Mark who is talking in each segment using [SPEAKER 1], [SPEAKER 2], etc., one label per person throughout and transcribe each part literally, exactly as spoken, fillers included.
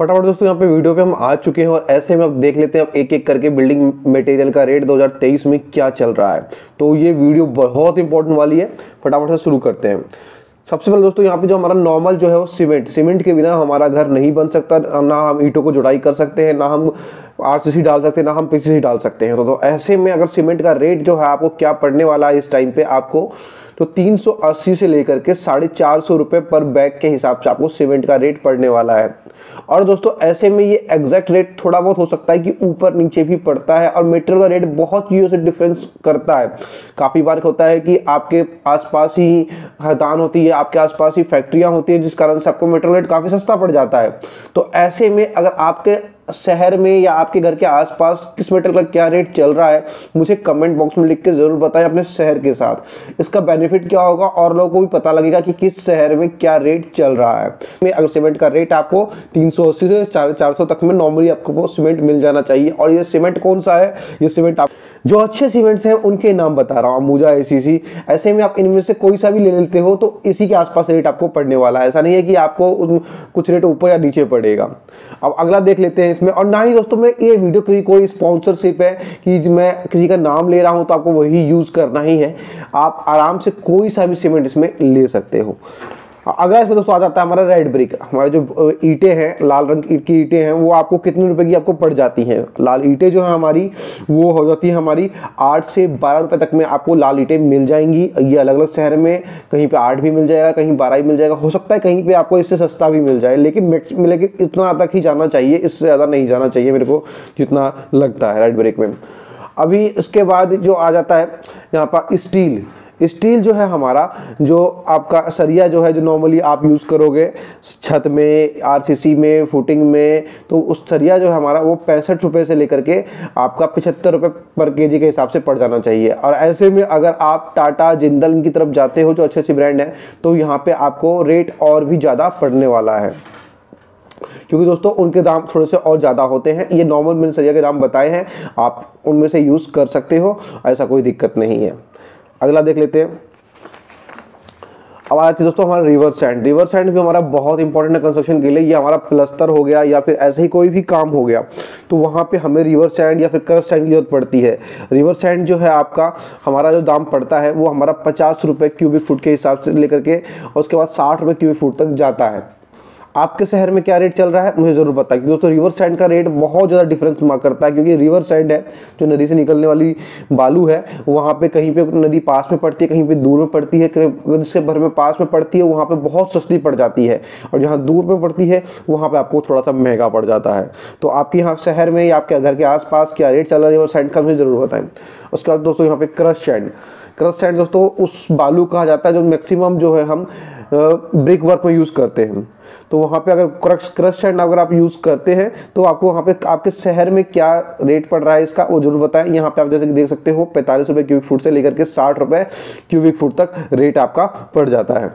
[SPEAKER 1] फटाफट दोस्तों यहाँ पे वीडियो पे हम आ चुके हैं और ऐसे में अब देख लेते हैं अब एक एक करके बिल्डिंग मटेरियल का रेट दो हज़ार तेईस में क्या चल रहा है। तो ये वीडियो बहुत इंपॉर्टेंट वाली है, फटाफट से शुरू करते हैं। सबसे पहले दोस्तों यहाँ पे जो हमारा नॉर्मल जो है वो सीमेंट सीमेंट के बिना हमारा घर नहीं बन सकता, ना हम ईंटों को जुड़ाई कर सकते हैं, ना हम आरसीसी डाल सकते हैं, ना हम पीसीसी डाल सकते हैं। तो, तो ऐसे में अगर सीमेंट का रेट जो है आपको क्या पड़ने वाला है इस टाइम पे आपको, तो तीन सौ अस्सी से लेकर के साढ़े चार सौ रुपए पर बैग के हिसाब से आपको सीमेंट का रेट पड़ने वाला है। और दोस्तों ऐसे में ये एग्जैक्ट रेट थोड़ा बहुत हो सकता है कि ऊपर नीचे भी पड़ता है और मटेरियल का रेट बहुत चीज़ों से डिफरेंस करता है। काफ़ी बार होता है कि आपके आसपास ही खदान होती है, आपके आसपास ही फैक्ट्रियां होती हैं, जिस कारण से आपको मटेरियल रेट काफ़ी सस्ता पड़ जाता है। तो ऐसे में अगर आपके शहर में या आपके घर के आसपास किस मेटल का क्या रेट चल रहा है, मुझे कमेंट बॉक्स में लिख के जरूर बताएं अपने शहर के साथ। इसका बेनिफिट क्या होगा और लोगों को भी पता लगेगा कि किस शहर में क्या रेट चल रहा है। में अगर सीमेंट का रेट आपको तीन सौ अस्सी से साढ़े चार सौ तक में नॉर्मली आपको सीमेंट मिल जाना चाहिए। और ये सीमेंट कौन सा है, ये सीमेंट आप जो अच्छे सीमेंट्स हैं उनके नाम बता रहा हूँ, अंबुजा, एसीसी, ऐसे में आप इनमें से कोई सा भी ले लेते हो तो इसी के आसपास रेट आपको पड़ने वाला है। ऐसा नहीं है कि आपको कुछ रेट ऊपर या नीचे पड़ेगा। अब अगला देख लेते हैं इसमें। और ना ही दोस्तों में ये वीडियो की कोई स्पॉन्सरशिप है कि मैं किसी का नाम ले रहा हूं तो आपको वही यूज करना ही है। आप आराम से कोई सा भी सीमेंट इसमें ले सकते हो। अगला इसमें दोस्तों आ जाता है हमारा रेड ब्रिक। हमारे जो ईंटें हैं, लाल रंग की ईंटें हैं, वो आपको कितने रुपए की आपको पड़ जाती हैं। लाल ईंटें जो है हमारी वो हो जाती है हमारी आठ से बारह रुपए तक में आपको लाल ईंटें मिल जाएंगी। ये अलग अलग शहर में कहीं पे आठ भी मिल जाएगा, कहीं बारह ही मिल जाएगा, हो सकता है कहीं पे आपको इससे सस्ता भी मिल जाए, लेकिन लेकिन इतना तक ही जाना चाहिए, इससे ज़्यादा नहीं जाना चाहिए मेरे को जितना लगता है रेड ब्रिक में। अभी इसके बाद जो आ जाता है यहाँ पर स्टील। स्टील जो है हमारा, जो आपका सरिया जो है जो नॉर्मली आप यूज़ करोगे छत में, आरसीसी में, फुटिंग में, तो उस सरिया जो है हमारा वो पैंसठ रुपये से लेकर के आपका पचहत्तर रुपये पर केजी के हिसाब से पड़ जाना चाहिए। और ऐसे में अगर आप टाटा, जिंदल इनकी तरफ जाते हो जो अच्छे अच्छे ब्रांड हैं, तो यहाँ पे आपको रेट और भी ज़्यादा पड़ने वाला है, क्योंकि दोस्तों उनके दाम थोड़े से और ज़्यादा होते हैं। ये नॉर्मल मैंने सरिया के दाम बताए हैं, आप उनमें से यूज़ कर सकते हो, ऐसा कोई दिक्कत नहीं है। अगला देख लेते हैं। अब आती है दोस्तों हमारा रिवर सैंड। रिवर सैंड भी हमारा बहुत इंपॉर्टेंट है कंस्ट्रक्शन के लिए। ये हमारा प्लस्तर हो गया या फिर ऐसे ही कोई भी काम हो गया तो वहाँ पे हमें रिवर सैंड या फिर कर्व सैंड की जरूरत पड़ती है। रिवर सैंड जो है आपका, हमारा जो दाम पड़ता है वो हमारा पचास रुपये क्यूबिक फुट के हिसाब से लेकर के और उसके बाद साठ रुपये क्यूबिक फुट तक जाता है। आपके शहर में क्या रेट चल रहा है मुझे जरूर बताइए। दोस्तों रिवर सैंड का रेट बहुत ज़्यादा डिफरेंस हुआ करता है, क्योंकि रिवर सैंड है जो नदी से निकलने वाली बालू है, वहाँ पे कहीं पे नदी पास में पड़ती है, कहीं पे दूर में पड़ती है। जिसके भर में पास में पड़ती है वहाँ पे बहुत सस्ती पड़ जाती है, और जहाँ दूर में पड़ती है वहाँ पे आपको थोड़ा सा महंगा पड़ जाता है। तो आपके यहाँ शहर में या आपके घर के आसपास क्या रेट चल रहा है रिवर सैंड का मुझे जरूर बताएं। उसके बाद दोस्तों यहाँ पे क्रश सैंड। क्रश सैंड दोस्तों उस बालू कहा जाता है जो मैक्सिमम जो है हम ब्रिक वर्क में यूज़ करते हैं। तो वहाँ पे अगर क्रश क्रश सैंड अगर आप यूज़ करते हैं तो आपको वहाँ पे आपके शहर में क्या रेट पड़ रहा है इसका वो जरूर बताएं। यहाँ पे आप जैसे कि देख सकते हो पैंतालीस रुपये क्यूबिक फुट से लेकर के साठ रुपये क्यूबिक फुट तक रेट आपका पड़ जाता है।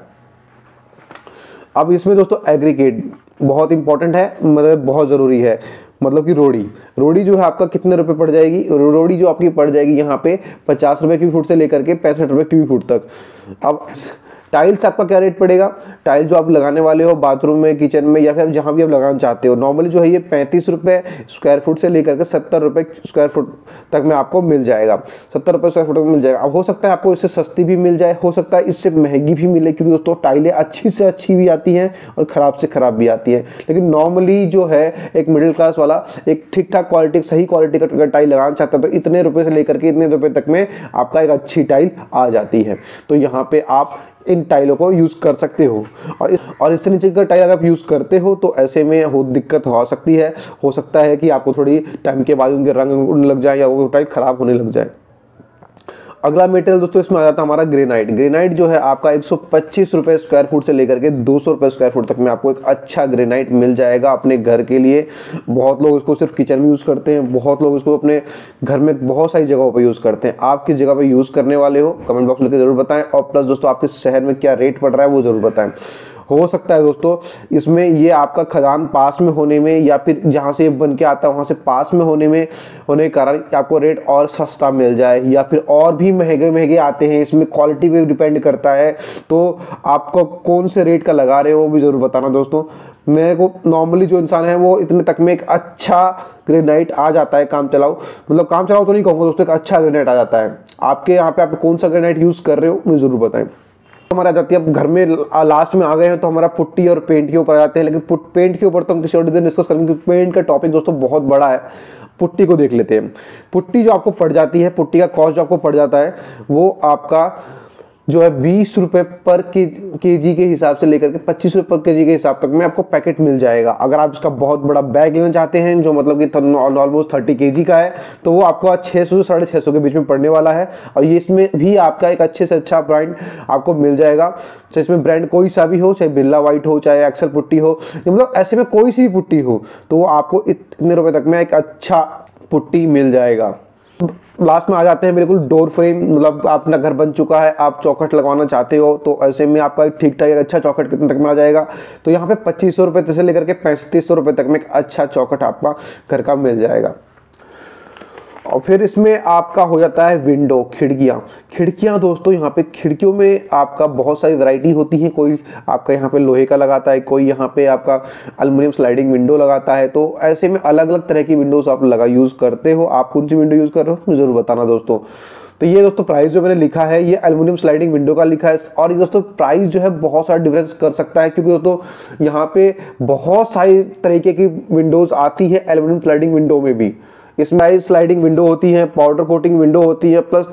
[SPEAKER 1] अब इसमें दोस्तों एग्रीगेट बहुत इंपॉर्टेंट है, मतलब बहुत ज़रूरी है। मतलब कि रोड़ी रोड़ी जो है आपका कितने रुपए पड़ जाएगी, रोड़ी जो आपकी पड़ जाएगी यहाँ पे पचास रुपये क्यूबिक फुट से लेकर के पैंसठ रुपये क्यूबिक फुट तक। अब टाइल्स आपका क्या रेट पड़ेगा, टाइल जो आप लगाने वाले हो बाथरूम में, किचन में या फिर जहाँ भी आप लगाना चाहते हो, नॉर्मली जो है ये पैंतीस रुपये स्क्वायर फुट से लेकर के सत्तर रुपये स्क्वायर फुट तक में आपको मिल जाएगा। सत्तर रुपये स्क्वायर फुट में मिल जाएगा। अब हो सकता है आपको इससे सस्ती भी मिल जाए, हो सकता है इससे महंगी भी मिले, क्योंकि दोस्तों टाइलें अच्छी से अच्छी भी आती हैं और ख़राब से ख़राब भी आती है। लेकिन नॉर्मली जो है एक मिडिल क्लास वाला एक ठीक ठाक क्वालिटी, सही क्वालिटी का टाइल लगाना चाहता है तो इतने रुपये से लेकर के इतने रुपये तक में आपका एक अच्छी टाइल आ जाती है। तो यहाँ पे आप इन टाइलों को यूज़ कर सकते हो। और इस, और इससे नीचे का टाइल अगर आप यूज़ करते हो तो ऐसे में हो दिक्कत हो सकती है। हो सकता है कि आपको थोड़ी टाइम के बाद उनके रंग उड़ने लग जाए या वो टाइल ख़राब होने लग जाए। अगला मटेरियल दोस्तों इसमें आ जाता है हमारा ग्रेनाइट। ग्रेनाइट जो है आपका एक सौ पच्चीस रुपये स्क्वायर फुट से लेकर के दो सौ रुपये स्क्वायर फुट तक में आपको एक अच्छा ग्रेनाइट मिल जाएगा अपने घर के लिए। बहुत लोग इसको सिर्फ किचन में यूज़ करते हैं, बहुत लोग इसको अपने घर में बहुत सारी जगहों पर यूज़ करते हैं। आप किस जगह पर यूज़ करने वाले हो कमेंट बॉक्स में लिखकर जरूर बताएं। और प्लस दोस्तों आपके शहर में क्या रेट पड़ रहा है वो जरूर बताएं। हो सकता है दोस्तों इसमें ये आपका खदान पास में होने में या फिर जहाँ से ये बन के आता है वहाँ से पास में होने में होने के कारण आपको रेट और सस्ता मिल जाए, या फिर और भी महंगे महंगे आते हैं। इसमें क्वालिटी पे डिपेंड करता है, तो आपको कौन से रेट का लगा रहे हो वो भी ज़रूर बताना दोस्तों। मेरे को नॉर्मली जो इंसान है वो इतने तक में एक अच्छा ग्रेनाइट आ जाता है काम चलाओ, मतलब काम चलाओ तो नहीं कहूँगा दोस्तों, एक अच्छा ग्रेनाइट आ जाता है। आपके यहाँ पे आप कौन सा ग्रेनाइट यूज़ कर रहे हो मुझे ज़रूर बताएं। हमारा आ जाती है, अब घर में लास्ट में आ गए हैं तो हमारा पुट्टी और पेंट के ऊपर आ जाते हैं, लेकिन पुट पेंट के ऊपर तो हम किसी और दिन डिस्कस करेंगे क्योंकि पेंट का टॉपिक दोस्तों बहुत बड़ा है। पुट्टी को देख लेते हैं। पुट्टी जो आपको पड़ जाती है, पुट्टी का कॉस्ट जो आपको पड़ जाता है वो आपका जो है बीस रुपए पर के जी के हिसाब से लेकर के पच्चीस रुपए पर के जी के हिसाब तक में आपको पैकेट मिल जाएगा। अगर आप इसका बहुत बड़ा बैग लेना चाहते हैं जो मतलब कि ऑलमोस्ट थर्टी के जी का है तो वो आपको छः सौ से साढ़े छः सौ के बीच में पड़ने वाला है। और ये इसमें भी आपका एक अच्छे से अच्छा ब्रांड आपको मिल जाएगा, चाहे इसमें ब्रांड कोई सा भी हो, चाहे बिरला व्हाइट हो, चाहे एक्सेल पुट्टी हो, मतलब ऐसे में कोई सी भी पुट्टी हो तो वो आपको इतने रुपए तक में एक अच्छा पुट्टी मिल जाएगा। लास्ट में आ जाते हैं बिल्कुल डोर फ्रेम, मतलब अपना घर बन चुका है, आप चौखट लगवाना चाहते हो तो ऐसे में आपका ठीक ठाक अच्छा चौखट कितने तक में आ जाएगा, तो यहाँ पे पच्चीस सौ रुपये से लेकर के पैंतीस सौ रुपये तक में एक अच्छा चौखट आपका घर का मिल जाएगा। और फिर इसमें आपका हो जाता है विंडो, खिड़कियाँ। खिड़कियाँ दोस्तों यहाँ पे खिड़कियों में आपका बहुत सारी वैरायटी होती है, कोई आपका यहाँ पे लोहे का लगाता है, कोई यहाँ पे आपका एल्युमिनियम स्लाइडिंग विंडो लगाता है, तो ऐसे में अलग अलग तरह की विंडोज आप लगा यूज़ करते हो। आप कौन सी विंडो यूज़ कर रहे हो मुझे ज़रूर बताना दोस्तों। तो ये दोस्तों प्राइस जो मैंने लिखा है ये एल्युमिनियम स्लाइडिंग विंडो का लिखा है, और ये दोस्तों प्राइस जो है बहुत सारा डिफरेंस कर सकता है क्योंकि दोस्तों यहाँ पे बहुत सारी तरीके की विंडोज आती है एल्युमिनियम स्लाइडिंग विंडो में भी। इसमें स्लाइडिंग विंडो होती है, पाउडर कोटिंग विंडो होती है, plus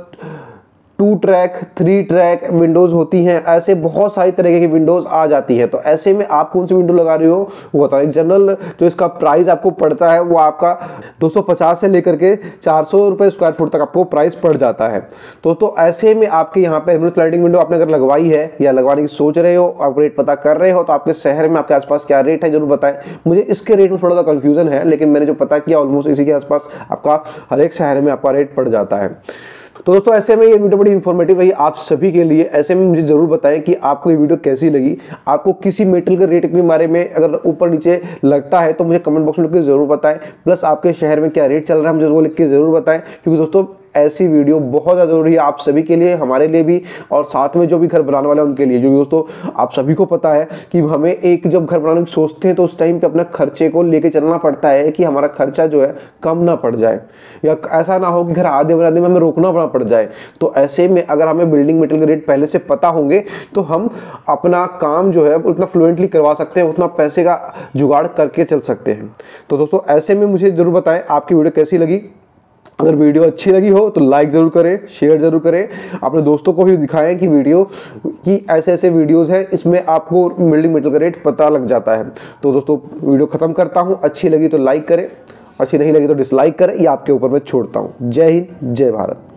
[SPEAKER 1] two track three track windows होती हैं, ऐसे बहुत सारी तरीके की विंडोज आ जाती है। तो ऐसे में आप कौन सी विंडो लगा रहे हो वो बताओ। जनरल जो इसका प्राइस आपको पड़ता है वो आपका दो सौ पचास से लेकर के चार सौ रुपए स्क्वायर फुट तक आपको प्राइस पड़ जाता है। तो तो ऐसे में आपके यहाँ पे एल्युमिनियम स्लाइडिंग विंडो आपने अगर लगवाई है या लगवाने की सोच रहे हो, आप रेट पता कर रहे हो, तो आपके शहर में आपके आसपास क्या रेट है जरूर बताएं। मुझे इसके रेट में थोड़ा सा कंफ्यूजन है, लेकिन मैंने जो पता किया ऑलमोस्ट इसी के आसपास आपका हर एक शहर में आपका रेट पड़ जाता है। तो दोस्तों ऐसे में ये वीडियो बड़ी इंफॉर्मेटिव रही आप सभी के लिए। ऐसे में मुझे जरूर बताएं कि आपको ये वीडियो कैसी लगी। आपको किसी मेटेरियल के रेट के बारे में अगर ऊपर नीचे लगता है तो मुझे कमेंट बॉक्स में लिख के जरूर बताएं। प्लस आपके शहर में क्या रेट चल रहा है मुझे वो लिख के जरूर बताएं, क्योंकि दोस्तों ऐसी वीडियो बहुत ज़्यादा जरूरी है आप सभी के लिए, हमारे लिए भी, और साथ में जो भी घर बनाने वाले हैं उनके लिए। जो दोस्तों आप सभी को पता है कि हमें एक जब घर बनाने की सोचते हैं तो उस टाइम पे अपने खर्चे को लेके चलना पड़ता है कि हमारा खर्चा जो है कम ना पड़ जाए, या ऐसा ना हो कि घर आधे बनाने में हमें रोकना पड़ा पड़ जाए। तो ऐसे में अगर हमें बिल्डिंग मटेरियल के रेट पहले से पता होंगे तो हम अपना काम जो है उतना फ्लुएंटली करवा सकते हैं, उतना पैसे का जुगाड़ करके चल सकते हैं। तो दोस्तों ऐसे में मुझे जरूर बताएं आपकी वीडियो कैसी लगी। अगर वीडियो अच्छी लगी हो तो लाइक जरूर करें, शेयर जरूर करें, अपने दोस्तों को भी दिखाएं कि वीडियो की ऐसे ऐसे वीडियोस हैं, इसमें आपको बिल्डिंग मटेरियल का रेट पता लग जाता है। तो दोस्तों वीडियो खत्म करता हूं, अच्छी लगी तो लाइक करें, अच्छी नहीं लगी तो डिसलाइक करें, ये आपके ऊपर मैं छोड़ता हूं। जय हिंद, जय भारत।